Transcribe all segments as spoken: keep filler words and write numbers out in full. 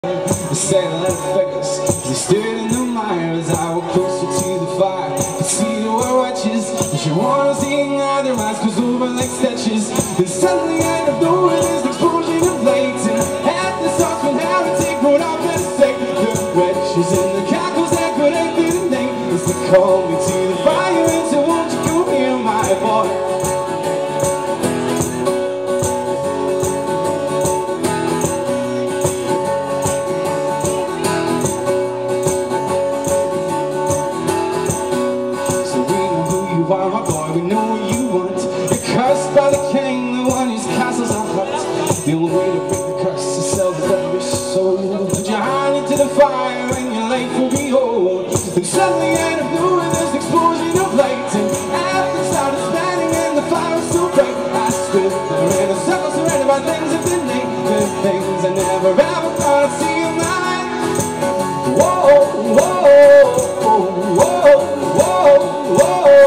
The satellite figures, they stood in the mire as I walked closer to the fire. To see the world watches, and she wanna see how their eyes goes over like stitches. Then suddenly out of nowhere there's an explosion of lights, and at the stars from how to take road off and sick. The wretches and the cackles that couldn't do the name as they called me to the fire and said, won't you go hear my boy? My boy, we know what you want. You're cursed by the king, the one whose castles are hot. The only way to break the curse is sell the devilish soul. Put your hand into the fire and your life will be whole. And suddenly out of nowhere there's an explosion of light, and after started spanning and the fire was so bright, I stood there in a circle surrounded by things that didn't name. The things I never ever thought I'd see in my life. Whoa, whoa, whoa, whoa, whoa, whoa.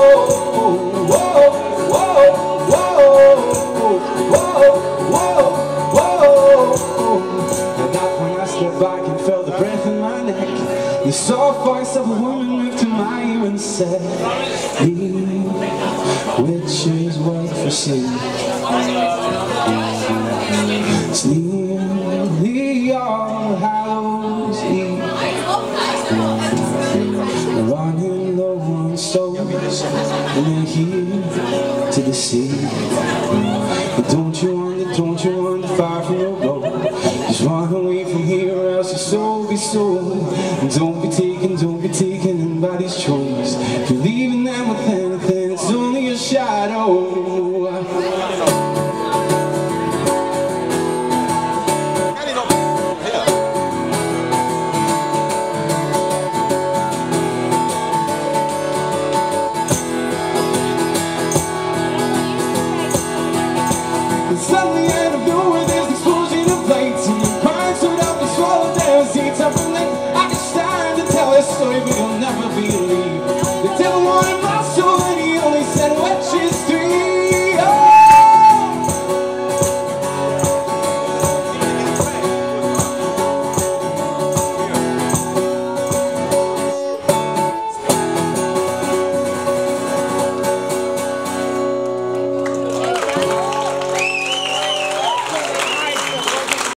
The soft voice of a woman moved to my ear and said, "Leave witches work for sleep. It's nearly All Hallows Eve. Running low on souls and they're here to deceive. But don't you wander, don't you wander far from your road. Just run away from here or else your soul will be sold. And don't be taken, don't be taken in by these trolls. If you're leaving them with anything, it's only a shadow." Suddenly